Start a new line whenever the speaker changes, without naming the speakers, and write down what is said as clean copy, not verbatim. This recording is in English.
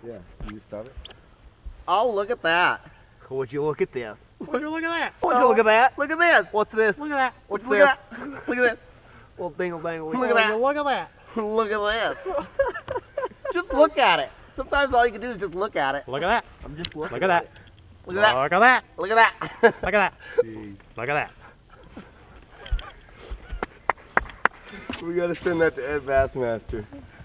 Yeah. Can you stop it?
Oh, look at that.
Would you look at this?
Would you look at that?
Would you look at that?
Look at this.
What's this?
Look at that.
What's
look
this?
At that. Look at this.
Little dingle dangle.
Look at that.
Look at that.
Look at this. Just look at it. Sometimes all you can do is just look at it.
Look at that.
I'm just looking
Look at that.
it. Look at that.
Look at that.
Look at that.
Look at that.
Jeez.
Look at that.
We gotta send that to Ed Bassmaster.